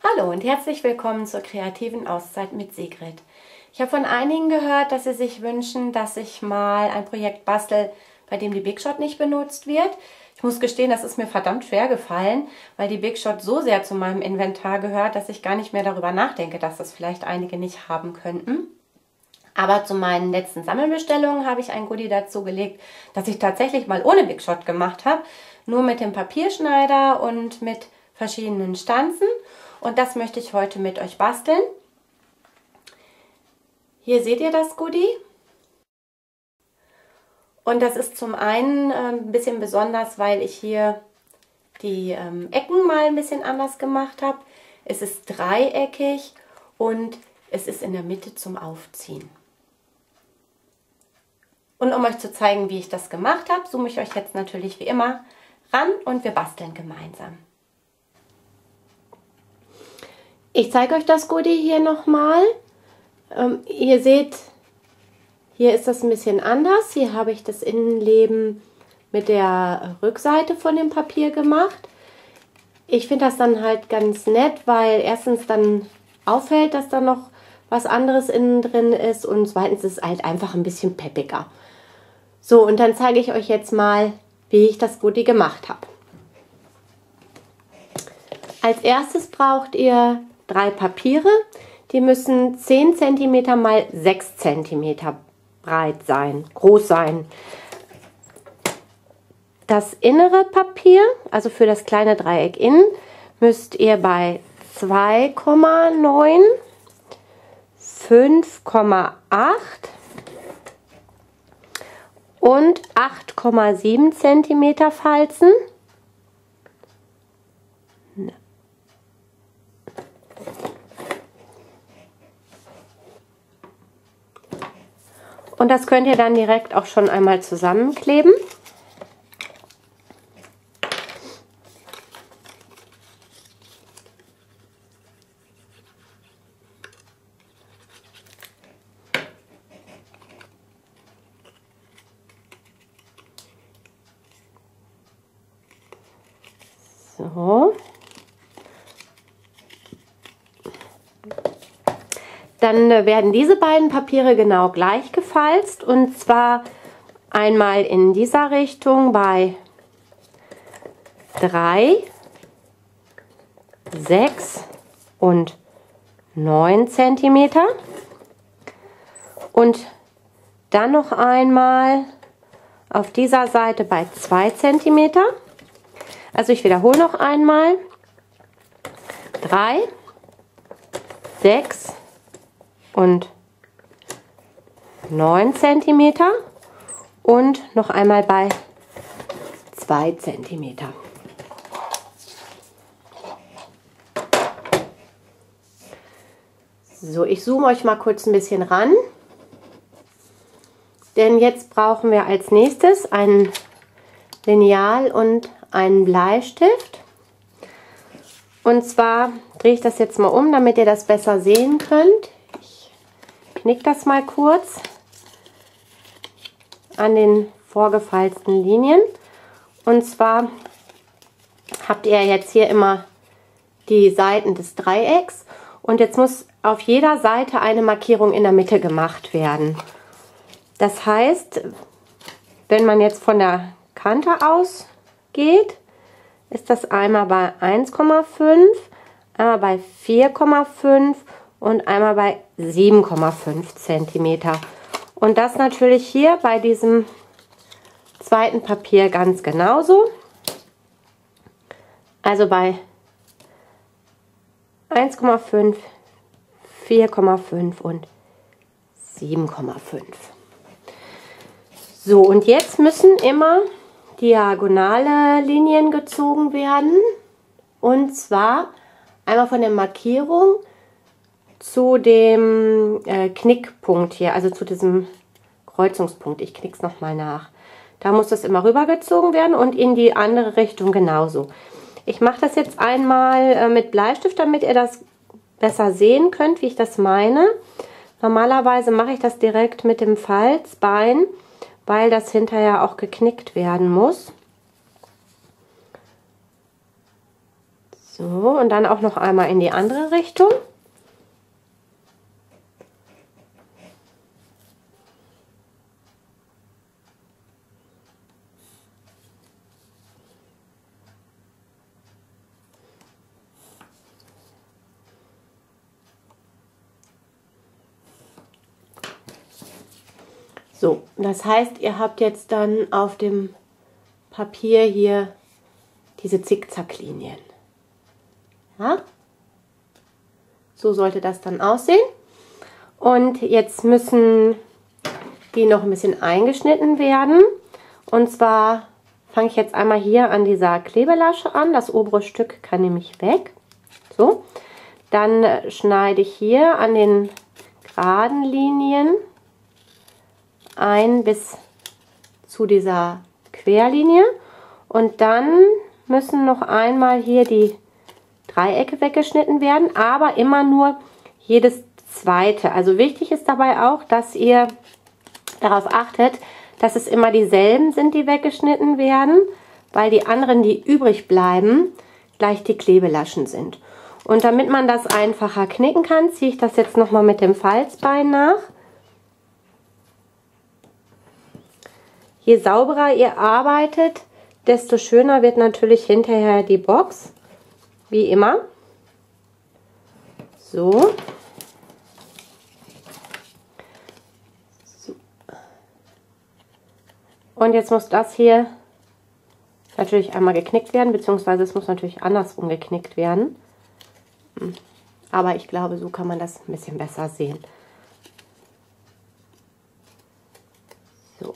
Hallo und herzlich willkommen zur kreativen Auszeit mit Sigrid. Ich habe von einigen gehört, dass sie sich wünschen, dass ich mal ein Projekt bastel, bei dem die Big Shot nicht benutzt wird. Ich muss gestehen, das ist mir verdammt schwer gefallen, weil die Big Shot so sehr zu meinem Inventar gehört, dass ich gar nicht mehr darüber nachdenke, dass das vielleicht einige nicht haben könnten. Aber zu meinen letzten Sammelbestellungen habe ich ein Goodie dazu gelegt, das ich tatsächlich mal ohne Big Shot gemacht habe, nur mit dem Papierschneider und mit verschiedenen Stanzen. Und das möchte ich heute mit euch basteln. Hier seht ihr das Goodie. Und das ist zum einen ein bisschen besonders, weil ich hier die Ecken mal ein bisschen anders gemacht habe. Es ist dreieckig und es ist in der Mitte zum Aufziehen. Und um euch zu zeigen, wie ich das gemacht habe, zoome ich euch jetzt natürlich wie immer ran und wir basteln gemeinsam. Ich zeige euch das Goodie hier nochmal. Ihr seht, hier ist das ein bisschen anders. Hier habe ich das Innenleben mit der Rückseite von dem Papier gemacht. Ich finde das dann halt ganz nett, weil erstens dann auffällt, dass da noch was anderes innen drin ist und zweitens ist es halt einfach ein bisschen peppiger. So, und dann zeige ich euch jetzt mal, wie ich das Goodie gemacht habe. Als erstes braucht ihr 3 Papiere, die müssen 10 cm mal 6 cm breit sein, groß sein. Das innere Papier, also für das kleine Dreieck innen, müsst ihr bei 2,9, 5,8 und 8,7 cm falzen. Und das könnt ihr dann direkt auch schon einmal zusammenkleben. So. Dann werden diese beiden Papiere genau gleich gefalzt und zwar einmal in dieser Richtung bei 3, 6 und 9 cm und dann noch einmal auf dieser Seite bei 2 cm. Also ich wiederhole noch einmal: 3, 6 und 9 cm und noch einmal bei 2 cm. So, ich zoome euch mal kurz ein bisschen ran, denn jetzt brauchen wir als nächstes ein Lineal und einen Bleistift. Und zwar drehe ich das jetzt mal um, damit ihr das besser sehen könnt. Knick das mal kurz an den vorgefalzten Linien. Und zwar habt ihr jetzt hier immer die Seiten des Dreiecks und jetzt muss auf jeder Seite eine Markierung in der Mitte gemacht werden. Das heißt, wenn man jetzt von der Kante ausgeht, ist das einmal bei 1,5, einmal bei 4,5 und einmal bei 7,5 cm. Und das natürlich hier bei diesem zweiten Papier ganz genauso. Also bei 1,5, 4,5 und 7,5. So, und jetzt müssen immer diagonale Linien gezogen werden. Und zwar einmal von der Markierung zu dem Knickpunkt hier, also zu diesem Kreuzungspunkt. Ich knicke es nochmal nach. Da muss das immer rübergezogen werden und in die andere Richtung genauso. Ich mache das jetzt einmal mit Bleistift, damit ihr das besser sehen könnt, wie ich das meine. Normalerweise mache ich das direkt mit dem Falzbein, weil das hinterher auch geknickt werden muss. So, und dann auch noch einmal in die andere Richtung. So, das heißt, ihr habt jetzt dann auf dem Papier hier diese Zickzacklinien. Ja? So sollte das dann aussehen. Und jetzt müssen die noch ein bisschen eingeschnitten werden. Und zwar fange ich jetzt einmal hier an dieser Klebelasche an. Das obere Stück kann nämlich weg. So, dann schneide ich hier an den geraden Linien ein bis zu dieser Querlinie. Und dann müssen noch einmal hier die Dreiecke weggeschnitten werden, aber immer nur jedes zweite. Also wichtig ist dabei auch, dass ihr darauf achtet, dass es immer dieselben sind, die weggeschnitten werden, weil die anderen, die übrig bleiben, gleich die Klebelaschen sind. Und damit man das einfacher knicken kann, ziehe ich das jetzt nochmal mit dem Falzbein nach. Je sauberer ihr arbeitet, desto schöner wird natürlich hinterher die Box. Wie immer. So. Und jetzt muss das hier natürlich einmal geknickt werden, beziehungsweise es muss natürlich andersrum geknickt werden. Aber ich glaube, so kann man das ein bisschen besser sehen. So.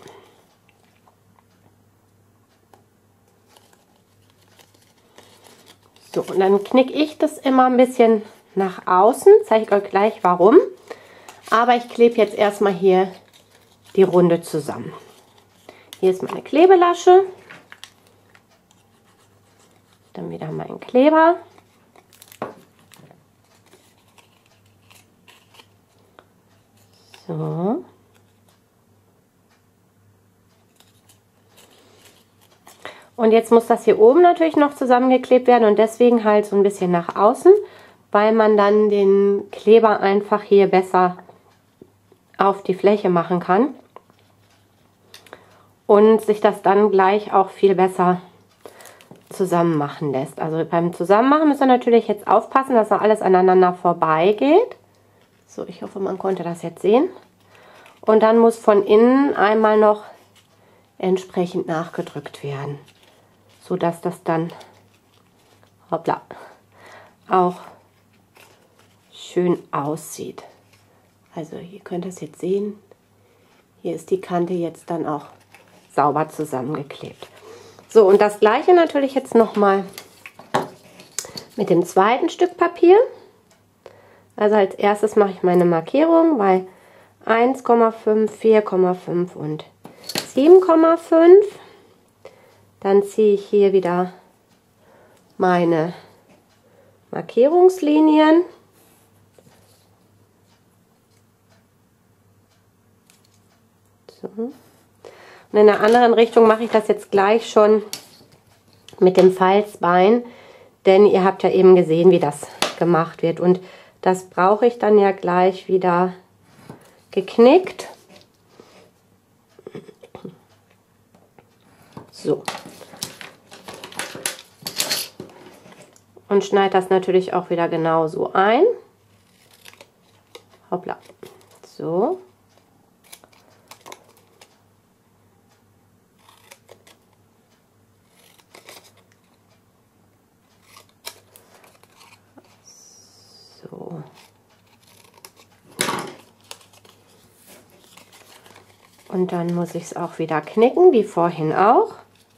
So, und dann knicke ich das immer ein bisschen nach außen. Zeige ich euch gleich warum. Aber ich klebe jetzt erstmal hier die Runde zusammen. Hier ist meine Klebelasche. Dann wieder mein Kleber. So. Und jetzt muss das hier oben natürlich noch zusammengeklebt werden und deswegen halt so ein bisschen nach außen, weil man dann den Kleber einfach hier besser auf die Fläche machen kann und sich das dann gleich auch viel besser zusammen machen lässt. Also beim Zusammenmachen müsst ihr natürlich jetzt aufpassen, dass noch alles aneinander vorbeigeht. So, ich hoffe, man konnte das jetzt sehen. Und dann muss von innen einmal noch entsprechend nachgedrückt werden, so dass das dann, hoppla, auch schön aussieht. Also ihr könnt das jetzt sehen. Hier ist die Kante jetzt dann auch sauber zusammengeklebt. So, und das gleiche natürlich jetzt nochmal mit dem zweiten Stück Papier. Also als erstes mache ich meine Markierung bei 1,5, 4,5 und 7,5. Dann ziehe ich hier wieder meine Markierungslinien. So. Und in der anderen Richtung mache ich das jetzt gleich schon mit dem Falzbein, denn ihr habt ja eben gesehen, wie das gemacht wird. Und das brauche ich dann ja gleich wieder geknickt. So. Und schneide das natürlich auch wieder genauso ein. Hoppla. So. So. Und dann muss ich es auch wieder knicken, wie vorhin auch.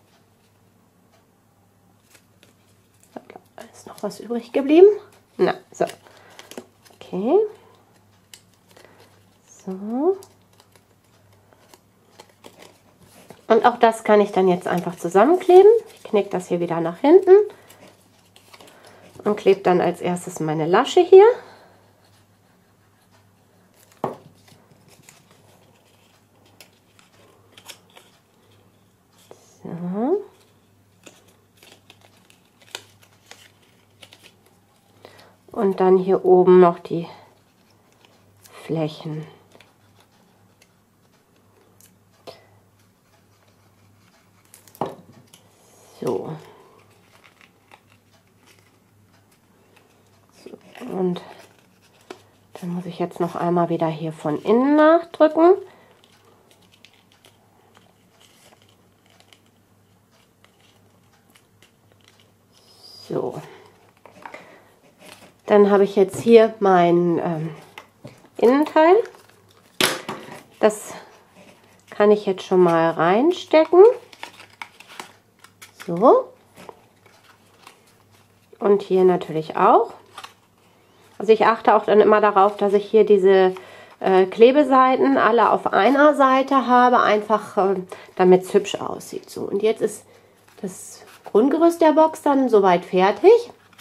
Da ist noch was übrig geblieben. Na, so. Okay. So. Und auch das kann ich dann jetzt einfach zusammenkleben. Ich knicke das hier wieder nach hinten und klebe dann als erstes meine Lasche hier. So. Und dann hier oben noch die Flächen. So. Und dann muss ich jetzt noch einmal wieder hier von innen nachdrücken. So. Dann habe ich jetzt hier mein Innenteil. Das kann ich jetzt schon mal reinstecken. So. Und hier natürlich auch. Also ich achte auch dann immer darauf, dass ich hier diese Klebeseiten alle auf einer Seite habe, einfach damit es hübsch aussieht. So, und jetzt ist das Grundgerüst der Box dann soweit fertig.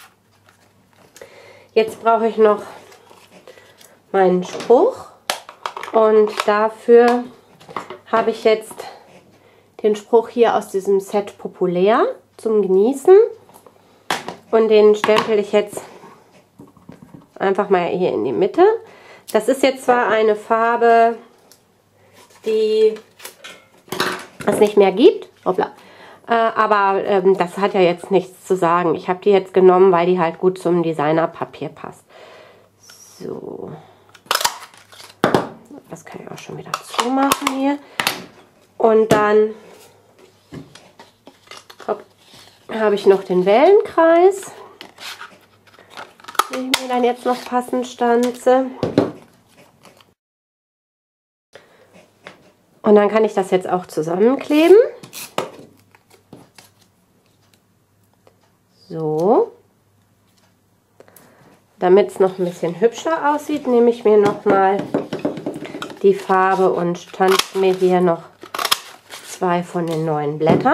Jetzt brauche ich noch meinen Spruch und dafür habe ich jetzt den Spruch hier aus diesem Set Populär zum Genießen und den stempel ich jetzt einfach mal hier in die Mitte. Das ist jetzt zwar eine Farbe, die es nicht mehr gibt, hoppla, aber das hat ja jetzt nichts zu sagen. Ich habe die jetzt genommen, weil die halt gut zum Designerpapier passt. So. Das kann ich auch schon wieder zumachen hier. Und dann habe ich noch den Wellenkreis, den ich mir dann jetzt noch passend stanze. Und dann kann ich das jetzt auch zusammenkleben. So. Damit es noch ein bisschen hübscher aussieht, nehme ich mir noch mal die Farbe und stanze mir hier noch 2 von den neuen Blättern.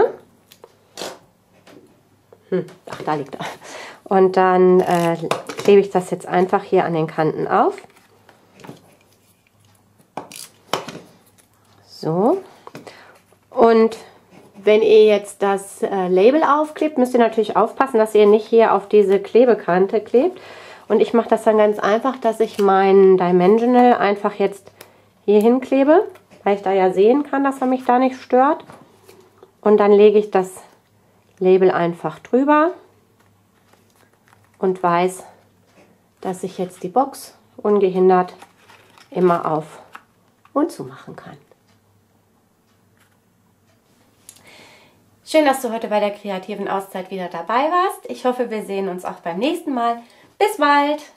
Ach, da liegt er. Und dann klebe ich das jetzt einfach hier an den Kanten auf. So. Und wenn ihr jetzt das Label aufklebt, müsst ihr natürlich aufpassen, dass ihr nicht hier auf diese Klebekante klebt. Und ich mache das dann ganz einfach, dass ich mein Dimensional einfach jetzt hier hinklebe, weil ich da ja sehen kann, dass er mich da nicht stört. Und dann lege ich das Label einfach drüber und weiß, dass ich jetzt die Box ungehindert immer auf und zu machen kann. Schön, dass du heute bei der kreativen Auszeit wieder dabei warst. Ich hoffe, wir sehen uns auch beim nächsten Mal. Bis bald!